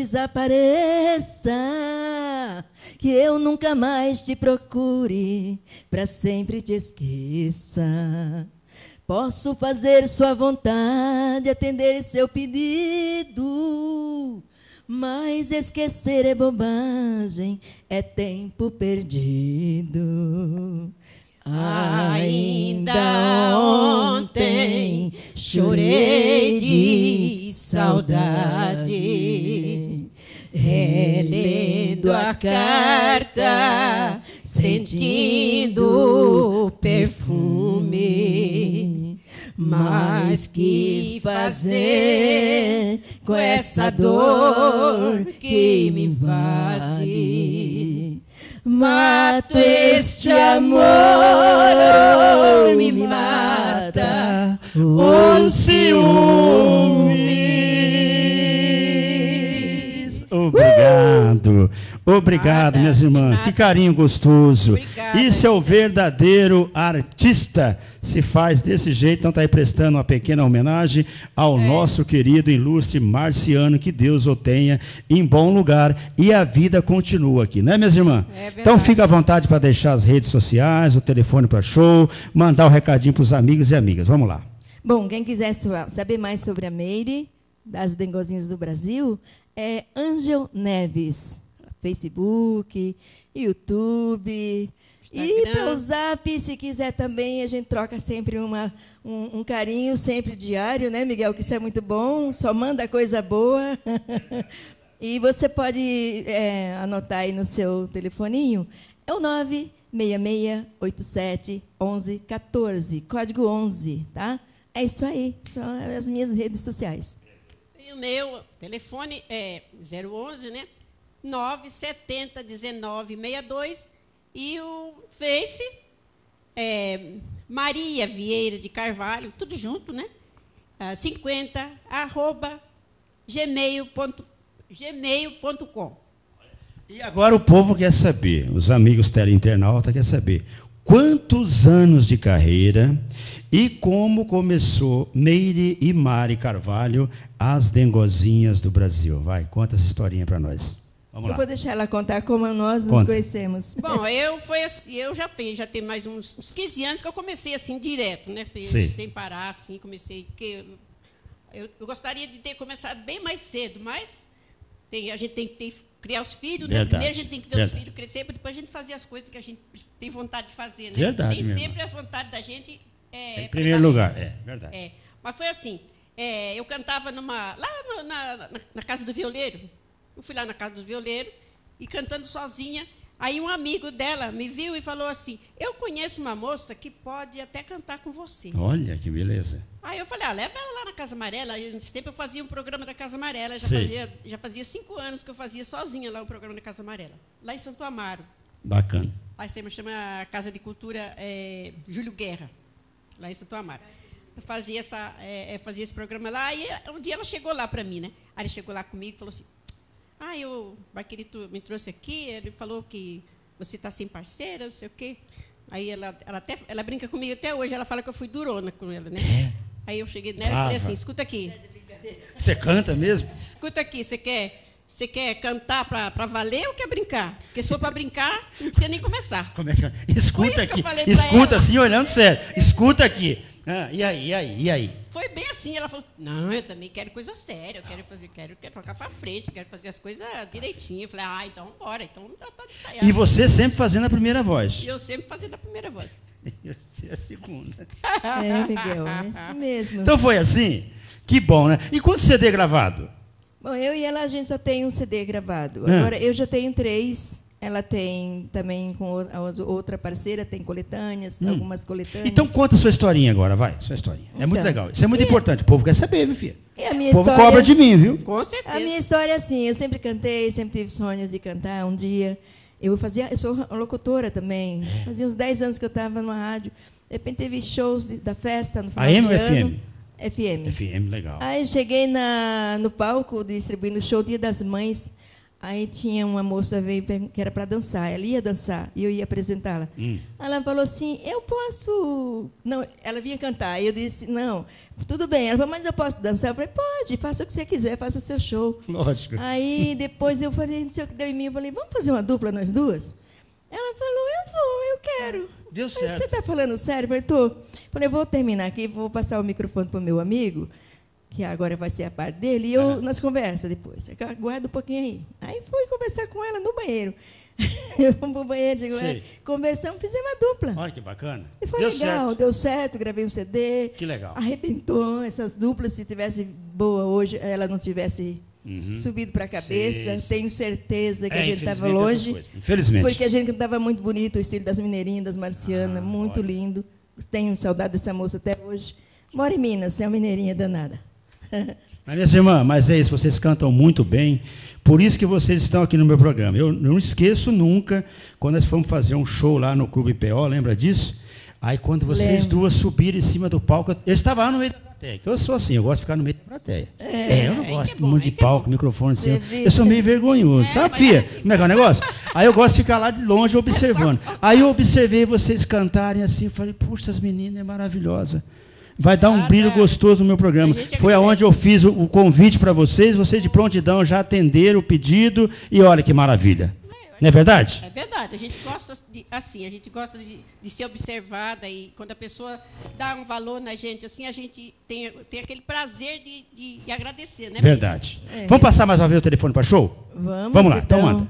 desapareça, que eu nunca mais te procure, para sempre te esqueça. Posso fazer sua vontade, atender seu pedido, mas esquecer é bobagem, é tempo perdido. Ainda ontem chorei de saudade, relendo a carta, sentindo o perfume. Mas que fazer com essa dor que me invade? Mato este amor, me mata o ciúmes. Obrigado. Obrigado, Nada, minhas irmãs. nada. Que carinho gostoso. Obrigada, Isso é o verdadeiro artista. Se faz desse jeito, então está aí prestando uma pequena homenagem ao nosso querido ilustre Marciano, que Deus o tenha em bom lugar e a vida continua aqui, né, minhas irmãs? verdade. Então fica à vontade para deixar as redes sociais, o telefone para show, mandar o recadinho para os amigos e amigas. Vamos lá. Bom, quem quiser saber mais sobre a Meire, das Dengozinhas do Brasil, é Ângel Neves. Facebook, YouTube. E Instagram. para o Zap, se quiser também, a gente troca sempre um carinho, sempre diário, né, Miguel? Que isso é muito bom, só manda coisa boa. E você pode anotar aí no seu telefoninho, é o 966871114, código 11, tá? É isso aí, são as minhas redes sociais. E o meu telefone é 011, né? 9701962 e o Face Maria Vieira de Carvalho, tudo junto, né? 50 @gmail.com. E agora o povo quer saber, os amigos teleinternautas querem saber, quantos anos de carreira e como começou Meire e Mari Carvalho, as dengozinhas do Brasil. Vai, conta essa historinha para nós. Vamos lá. Eu vou deixar ela contar como nós nos Conta. conhecemos. Bom, eu já tem mais uns 15 anos que eu comecei assim direto, né? Sim. Sem parar, assim, comecei. Porque eu gostaria de ter começado bem mais cedo, mas a gente tem que criar os filhos, né? Verdade, Primeiro a gente tem que ver os verdade. filhos crescer, para depois a gente fazer as coisas que a gente tem vontade de fazer, né? Verdade, Nem minha sempre as vontades da gente Em primeiro lugar, prevalece. verdade. Mas foi assim, eu cantava lá na Casa do Violeiro. Eu fui lá na Casa do Violeiro e cantando sozinha. Aí um amigo dela me viu e falou assim, eu conheço uma moça que pode até cantar com você. Olha que beleza. Aí eu falei, leva ela lá na Casa Amarela. Aí, nesse tempo eu fazia um programa da Casa Amarela. Sei. Já fazia 5 anos que eu fazia sozinha lá um programa da Casa Amarela. Lá em Santo Amaro. Bacana. Lá chama Casa de Cultura Júlio Guerra, lá em Santo Amaro. Eu fazia esse programa lá, e um dia ela chegou lá para mim, né? Aí ele chegou lá comigo e falou assim, o Marquerito me trouxe aqui, ele falou que você está sem parceira, não sei o quê. Aí ela brinca comigo até hoje, ela fala que eu fui durona com ela, né? Aí eu cheguei nela e falei assim, escuta aqui. Você canta mesmo? Escuta aqui, você quer cantar para valer ou quer brincar? Porque se for para brincar, não precisa nem começar. Como é que... Escuta Foi isso que aqui. eu falei pra Escuta ela. assim, olhando sério. Escuta aqui. E aí? Foi bem assim, ela falou, não, eu também quero coisa séria, eu quero tocar para frente, quero fazer as coisas direitinho. Eu falei, então bora, então vamos tratar de ensaiar. E você sempre fazendo a primeira voz. E eu sempre fazendo a primeira voz. Você é a segunda. Miguel, é assim mesmo. Então foi assim? Que bom, né? E quanto CD gravado? Bom, eu e ela, a gente só tem um CD gravado. Agora, eu já tenho 3. Ela tem também com a outra parceira, tem coletâneas, algumas coletâneas. Então conta a sua historinha agora, vai. Sua historinha. É muito legal. Isso é muito importante. O povo quer saber, viu, filha? E a minha O povo história, cobra de mim, viu? Com certeza. a minha história é assim, eu sempre cantei, sempre tive sonhos de cantar um dia. Eu sou locutora também. Fazia uns 10 anos que eu estava numa rádio. De repente teve shows da festa no final AM do ou ano. FM? FM. FM, legal. Aí cheguei no palco distribuindo o show Dia das Mães. Aí tinha uma moça veio que era para dançar. Ela ia dançar e eu ia apresentá-la. Ela falou assim, eu posso... Não, ela vinha cantar. Aí eu disse, não, tudo bem. Ela falou, mas eu posso dançar? Eu falei, pode, faça o que você quiser, faça seu show. Lógico. Aí depois eu falei, não sei o que deu em mim. Eu falei, vamos fazer uma dupla nós duas? Ela falou, eu quero. Deu Mas certo. você está falando sério? Eu falei, tô. Falei, vou terminar aqui, vou passar o microfone para o meu amigo, que agora vai ser a parte dele, e nós conversa depois. Aguarda um pouquinho aí. Aí fui conversar com ela no banheiro. Eu fui para o banheiro, digo, Sei. conversamos, fizemos uma dupla. Olha que bacana. E foi Deu legal, certo. deu certo, gravei um CD. Que legal. Arrebentou essas duplas, se tivesse boa hoje, ela não tivesse subido para a cabeça. Sim. Tenho certeza que a gente estava infelizmente, essas longe. coisas. Infelizmente. Porque a gente cantava muito bonito, o estilo das mineirinhas, das marcianas, muito olha. lindo. Tenho saudade dessa moça até hoje. Mora em Minas, é uma mineirinha danada. Mas, minha irmã, mas é isso, vocês cantam muito bem, por isso que vocês estão aqui no meu programa. Eu não esqueço nunca, quando nós fomos fazer um show lá no Clube PO, lembra disso? Aí, quando vocês Lembro. duas subiram em cima do palco, eu estava lá no meio da plateia, que eu sou assim, eu gosto de ficar no meio da plateia. Eu não gosto muito de palco, microfone, assim, Você viu? eu sou meio vergonhoso, sabe, filha? Como é que é o negócio? Aí eu gosto de ficar lá de longe observando. Aí eu observei vocês cantarem assim, falei, puxa, as meninas é maravilhosa. Vai dar um brilho gostoso no meu programa. A gente Foi aonde eu fiz o convite para vocês de prontidão já atenderam o pedido e olha que maravilha. Não é verdade? É verdade, a gente gosta a gente gosta de ser observada e quando a pessoa dá um valor na gente, assim, a gente tem aquele prazer de agradecer, né? Verdade. Vamos passar mais uma vez o telefone para show? Vamos lá, então manda.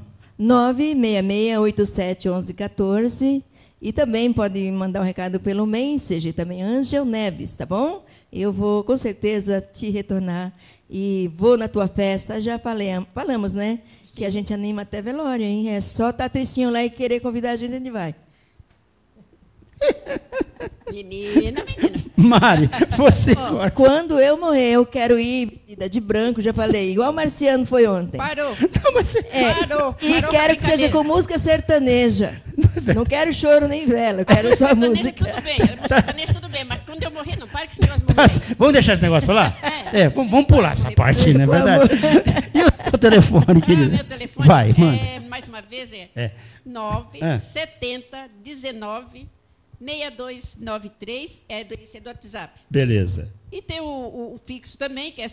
966-871114. E também pode mandar um recado pelo Messenger, também Ângel Neves, tá bom? Eu vou, com certeza, te retornar e vou na tua festa. Já falamos, né? Sim. Que a gente anima até velório, hein? É só estar tristinho lá e querer convidar a gente vai. Menina. Mari, você Ó, agora. quando eu morrer, eu quero ir vestida de branco, já falei, igual o Marciano foi ontem. Parou. Não, mas você- É, Parou e com a quero que seja brincadeira. com música sertaneja. Não quero choro nem vela, eu quero só Sertanejo música. tudo bem, sertanejo tudo bem, mas quando eu morrer, não para com esse negócio de Tá, morrer. vamos deixar esse negócio pra lá? É. Vamos pular essa parte, não é verdade? E o seu telefone, Ah, querido? meu telefone Vai, manda. mais uma vez, é É. 970 19 6293, esse é do WhatsApp. Beleza. E tem o fixo também, que é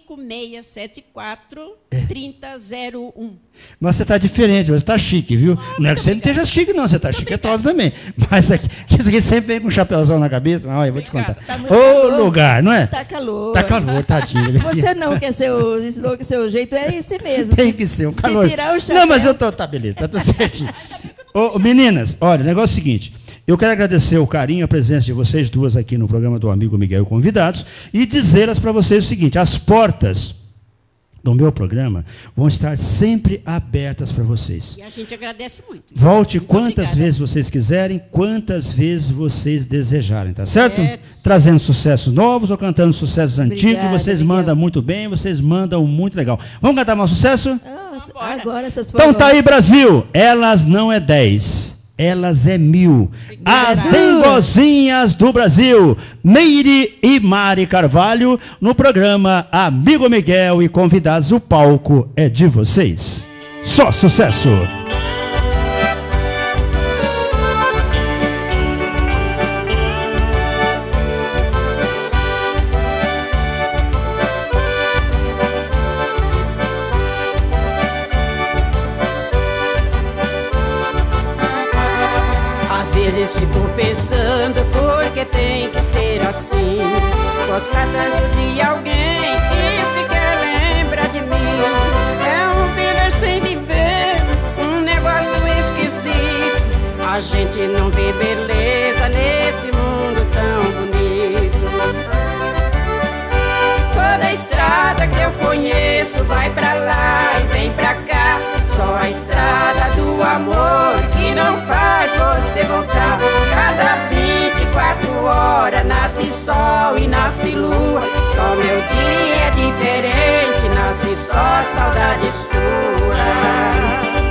5674 3001. Mas você tá diferente, você tá chique, viu? Não é que você não esteja chique, não, você tá chiquetosa também. Mas aqui, que isso aqui sempre vem com um chapéuzão na cabeça. Olha, eu vou te contar. Tá muito Ô, calor. lugar, não é? Tá calor. Tá calor, tadinho. Você não quer seu jeito, é esse mesmo. Tem que ser um calor. Se tirar o chapéu... Não, mas eu tô, tá beleza, tá certinho. Ô, meninas, olha, o negócio é o seguinte. Eu quero agradecer o carinho, a presença de vocês duas aqui no programa do Amigo Miguel e Convidados e dizer-as para vocês o seguinte: as portas do meu programa vão estar sempre abertas para vocês. E a gente agradece muito. Volte Muito quantas obrigada. vezes vocês quiserem, quantas vezes vocês desejarem, tá certo? Certo. Trazendo sucessos novos ou cantando sucessos antigos, Obrigada, vocês Miguel. mandam muito bem, vocês mandam muito legal. Vamos cantar mais sucesso? Nossa, Vambora. agora essas Então tá aí, Brasil. Elas não é 10, elas é 1000. As dengozinhas do Brasil. Meire e Mari Carvalho no programa Amigo Miguel e Convidados. O palco é de vocês. Só sucesso. Às vezes fico pensando por que tem que ser assim. Gostar tanto de alguém que sequer lembra de mim. É um viver sem viver, um negócio esquisito. A gente não vê beleza nesse mundo tão bonito. Toda estrada que eu conheço vai pra lá e vem pra cá. Só a estrada do amor que não faz você voltar. Cada 24 horas nasce sol e nasce lua. Só meu dia é diferente, nasce só saudade sua.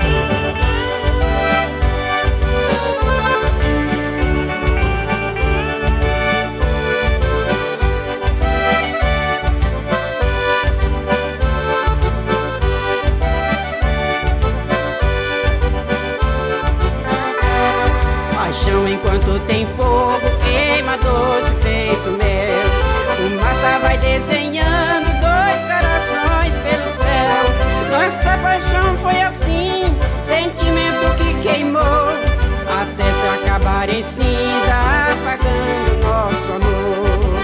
Paixão enquanto tem fogo, queima doce feito mel. Fumaça vai desenhando dois corações pelo céu. Nossa paixão foi assim, sentimento que queimou, até se acabar em cinza, apagando nosso amor.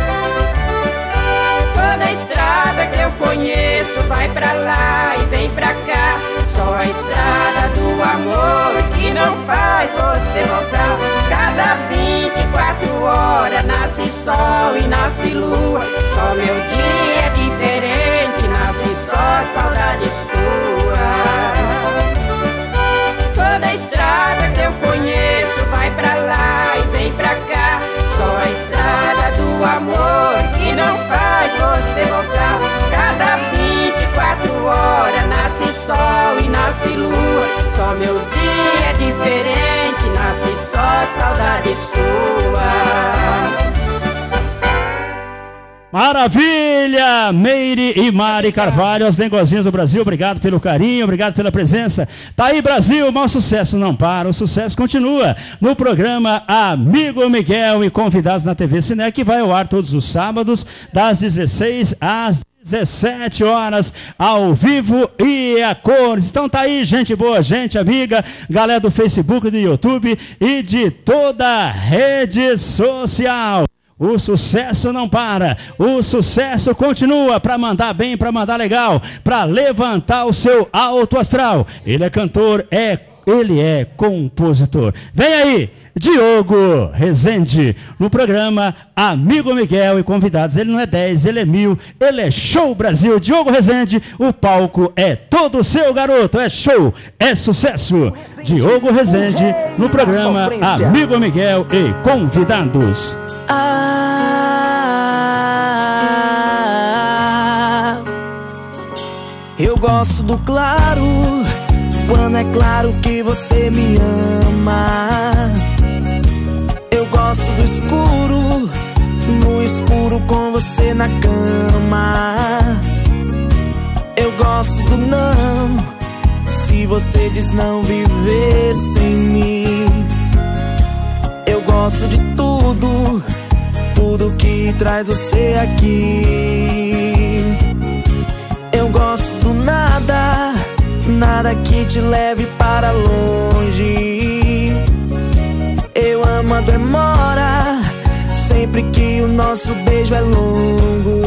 Toda estrada que eu conheço vai pra lá e vem pra cá. Só a estrada do amor que não faz você voltar. Cada 24 horas nasce sol e nasce lua. Só meu dia é diferente, nasce só saudade sua. Toda estrada que eu conheço vai pra lá e vem pra cá. Só a estrada do amor que não faz você voltar. Cada 24 horas nasce sol e nasce lua. Só meu dia é diferente, nasce só saudade sua. Maravilha! Meire e Mari Carvalho, as dengozinhas do Brasil, obrigado pelo carinho, obrigado pela presença. Tá aí, Brasil, mas o sucesso não para, o sucesso continua no programa Amigo Miguel e Convidados na TV Cine, que vai ao ar todos os sábados, das 16 às 17 horas, ao vivo e a cores. Então tá aí, gente boa, gente amiga, galera do Facebook, do YouTube e de toda a rede social. O sucesso não para, o sucesso continua para mandar bem, para mandar legal, para levantar o seu alto astral. Ele é cantor, ele é compositor. Vem aí, Diogo Rezende, no programa Amigo Miguel e convidados. Ele não é 10, ele é 1000, ele é show Brasil. Diogo Rezende, o palco é todo seu, garoto, é show, é sucesso. Diogo Rezende, no programa Amigo Miguel e convidados. Eu gosto do claro, quando é claro que você me ama. Eu gosto do escuro, no escuro com você na cama. Eu gosto do não, se você diz não viver sem mim. Eu gosto de tudo, tudo que traz você aqui. Eu gosto do nada, nada que te leve para longe. Eu amo a demora, sempre que o nosso beijo é longo.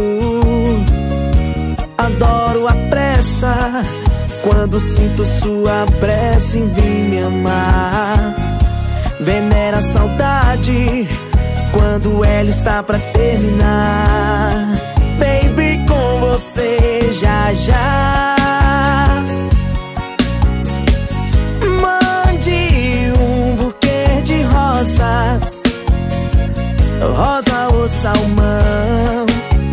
Adoro a pressa, quando sinto sua pressa em vir me amar. Venera a saudade, quando ela está pra terminar. Baby, com você já já. Mande um buquê de rosas, rosa ou salmão,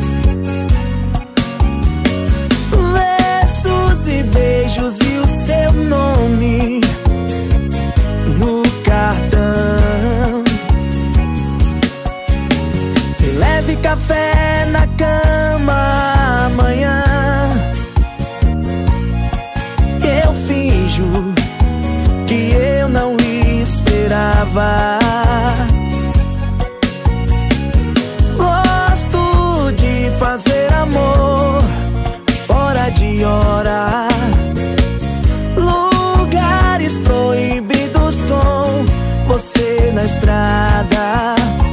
versos e beijos e o seu nome no cartão. E leve café na cama amanhã. Eu finjo que eu não esperava. Gosto de fazer amor fora de hora, lugares proibidos com você na estrada.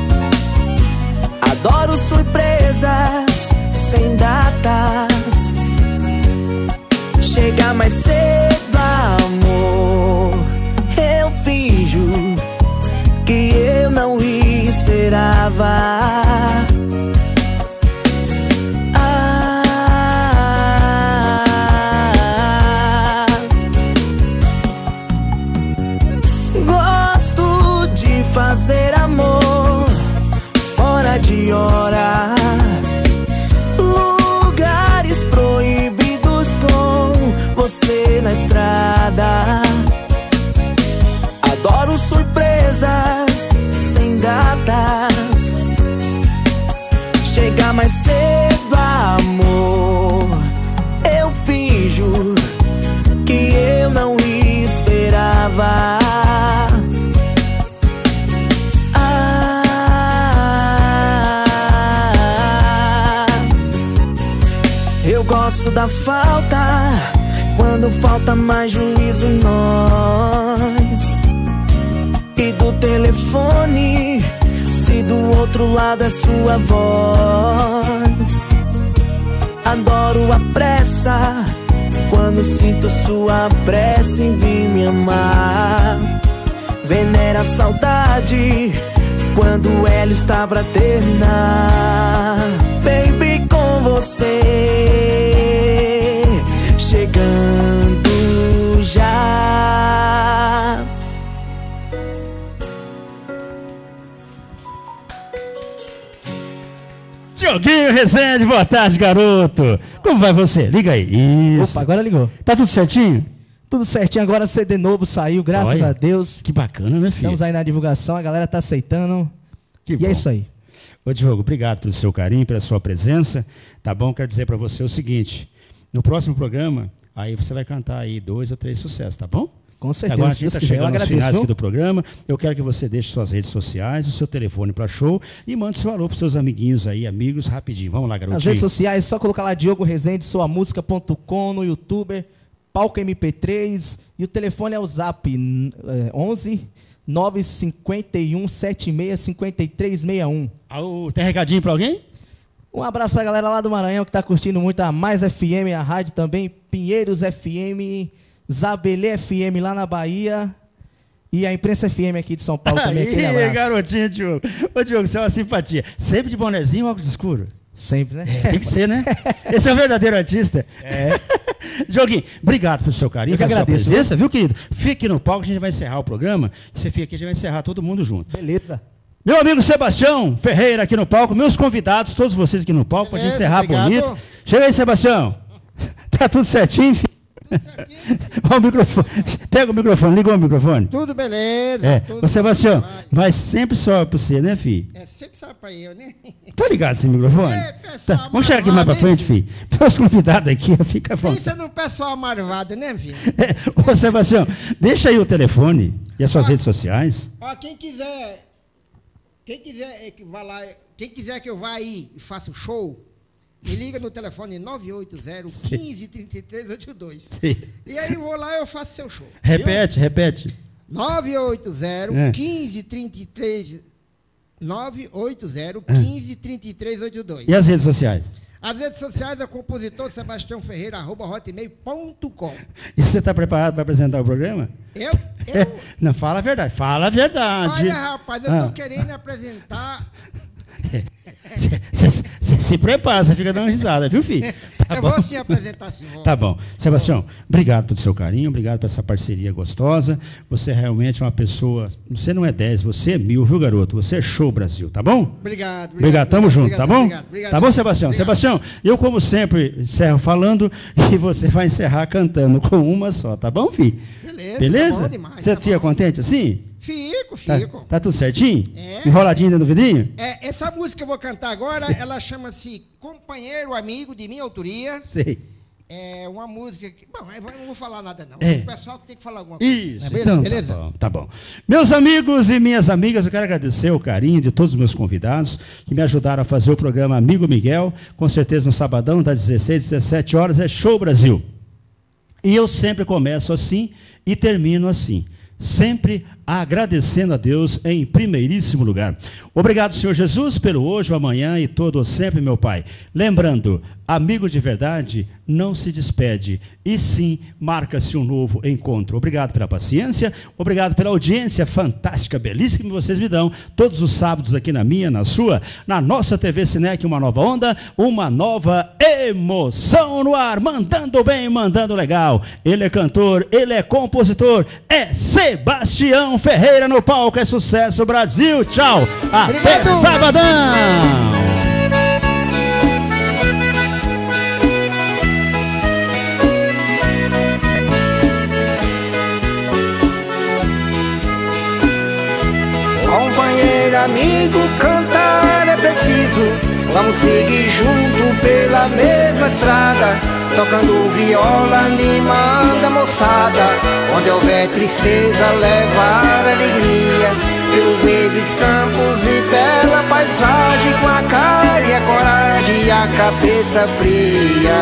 Adoro surpresas sem datas. Chega mais cedo, amor. Eu finjo que eu não esperava. Gosto de fazer amor fora de hora, lugares proibidos com você na estrada. Adoro surpresas sem datas. Chega mais cedo, amor. Eu finjo que eu não esperava. Eu gosto da falta, quando falta mais juízo em nós. E do telefone, se do outro lado é sua voz. Adoro a pressa, quando sinto sua pressa em vir me amar. Venera a saudade, quando ela está pra terminar. Baby, com você chegando já. Dioguinho Rezende, boa tarde, garoto. Como vai você? Liga aí. Isso. Opa, agora ligou. Tá tudo certinho? Tudo certinho, agora CD novo saiu, graças Olha, a Deus. Que bacana, né, filho? Estamos aí na divulgação, a galera tá aceitando. Que e bom. é isso aí. Ô, Diogo, obrigado pelo seu carinho, pela sua presença. Tá bom? Quero dizer para você o seguinte: no próximo programa, aí você vai cantar aí 2 ou 3 sucessos, tá bom? Com certeza. Agora a gente está chegando aos finais viu? aqui do programa. Eu quero que você deixe suas redes sociais, o seu telefone para show e mande seu alô para seus amiguinhos aí, amigos, rapidinho. Vamos lá, garotinho. Nas redes sociais, só colocar lá Diogo Rezende, soamusica.com, no YouTuber, Palco MP3, e o telefone é o Zap 11 951 76 5361. Tem recadinho para alguém? Um abraço para a galera lá do Maranhão que está curtindo muito a Mais FM, a rádio também, Pinheiros FM, Zabelê FM lá na Bahia. E a Imprensa FM aqui de São Paulo também, aquele abraço. Garotinho, Diogo. Ô, Diogo, você é uma simpatia. Sempre de bonezinho ou óculos escuro? Sempre, né? Tem que ser, né? Esse é o verdadeiro artista. É. Dioguinho, obrigado pelo seu carinho, Eu que pela sua agradeço, presença, viu, querido? Fique no palco, a gente vai encerrar o programa. Você fica aqui, a gente vai encerrar todo mundo junto. Beleza. Meu amigo Sebastião Ferreira aqui no palco, meus convidados, todos vocês aqui no palco, pra gente encerrar bonito. Chega aí, Sebastião. Tá tudo certinho, filho? Ó, o microfone. Pega o microfone, liga o microfone. Tudo beleza. É. Tudo Ô, Sebastião, mas sempre sobe pra você, né, filho? É, sempre sabe pra eu, né? Tá ligado esse microfone? É, pessoal, Tá. Vamos chegar aqui mais pra frente, filho. Meus convidados aqui, fica à vontade. Pensa no pessoal marvado, né, filho? É. Ô, Sebastião, deixa aí o telefone e as suas redes sociais. Ó, quem quiser que eu vá aí e faça o show, me liga no telefone 980-15-3382. Sim. E aí eu vou lá e eu faço seu show. Repete, repete. 980-15-33... 980-15-3382. E as redes sociais? As redes sociais é compositor Sebastião Ferreira, @hotmail.com. E você está preparado para apresentar o programa? Eu? Não, fala a verdade. Fala a verdade. Olha, rapaz, eu estou querendo apresentar... Você se prepara, você fica dando risada, viu, filho? Tá eu bom? vou sim apresentar sim. Tá bom. Sebastião, obrigado pelo seu carinho, obrigado por essa parceria gostosa. Você é realmente uma pessoa... Você não é 10, você é 1000, viu, garoto? Você é show, Brasil, tá bom? Obrigado. Tamo junto, tá bom? Obrigado. Tá bom, Sebastião? Obrigado. Sebastião, eu, como sempre, encerro falando e você vai encerrar cantando com uma só, tá bom, filho? Beleza? Tá bom demais, Você tá fica bom. contente assim? Fico. Tá tudo certinho? É. Enroladinho dentro do vidrinho? É, essa música que eu vou cantar agora, ela chama-se Companheiro Amigo, de minha autoria. Sei. É uma música que... Bom, eu não vou falar nada, não. É. O pessoal que tem que falar alguma coisa. Isso, Beleza? então, Beleza? tá bom. Meus amigos e minhas amigas, eu quero agradecer o carinho de todos os meus convidados que me ajudaram a fazer o programa Amigo Miguel, com certeza no sabadão, das 16 às 17 horas, é Show Brasil. E eu sempre começo assim e termino assim, sempre agradecendo a Deus em primeiríssimo lugar. Obrigado, Senhor Jesus, pelo hoje, o amanhã e todo o sempre, meu Pai. Lembrando, amigo de verdade não se despede, e sim marca-se um novo encontro. Obrigado pela paciência, obrigado pela audiência fantástica, belíssima que vocês me dão todos os sábados aqui na minha, na sua, na nossa TV Cinec, uma nova onda, uma nova emoção no ar, mandando bem, mandando legal. Ele é cantor, ele é compositor, é Sebastião Ferreira no palco, é sucesso Brasil. Tchau, até sabadão. Companheiro, amigo, cantar é preciso. Vamos seguir junto pela mesma estrada, tocando viola, animando a moçada. Onde houver tristeza, levar alegria, pelos verdes campos e bela paisagem, com a cara e a coragem e a cabeça fria.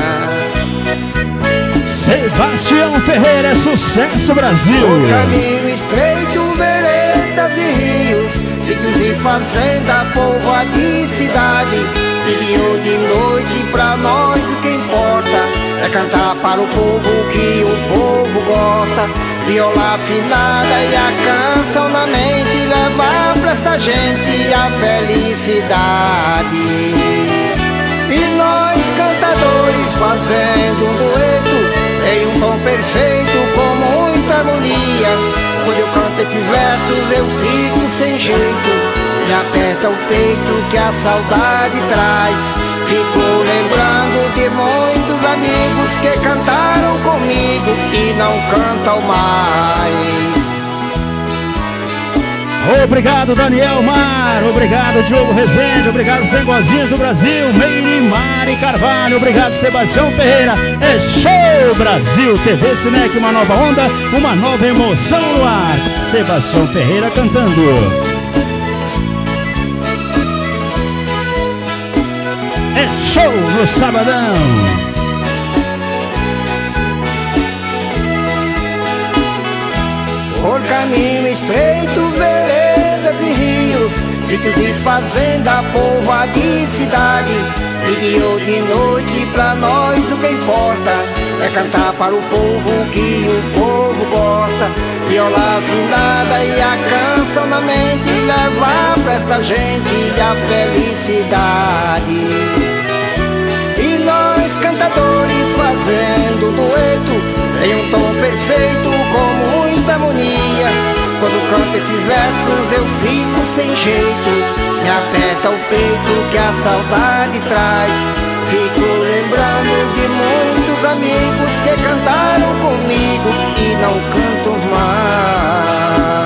Sebastião Ferreira é sucesso Brasil. O caminho estreito, veredas e rios, sítios e fazenda, povoado de cidade. De dia ou de noite, pra nós o que importa é cantar para o povo que o povo gosta. Viola afinada e a canção na mente, levar pra essa gente a felicidade. E nós cantadores fazendo um dueto em um tom perfeito, com muita harmonia. Quando eu canto esses versos eu fico sem jeito, me aperta o peito que a saudade traz. Fico lembrando de muitos amigos que cantaram comigo e não cantam mais. Obrigado, Daniel Mar, obrigado, Diogo Rezende, obrigado, os Dengozinhos do Brasil, Meire Mari Carvalho, obrigado, Sebastião Ferreira. É Show Brasil, TV Cinec, uma nova onda, uma nova emoção no ar. Sebastião Ferreira cantando. É show no sabadão. Por caminho estreito, veredas e rios, sítios e fazenda, povoado de cidade. De dia ou de noite, pra nós o que importa é cantar para o povo que o povo gosta. viola afinada e a canção na mente, levar pra essa gente a felicidade. E nós cantadores fazendo dueto em um tom perfeito com muita harmonia. Quando canto esses versos eu fico sem jeito, me aperta o peito que a saudade traz. Fico lembrando de muitos amigos que cantaram comigo e não cantam mais.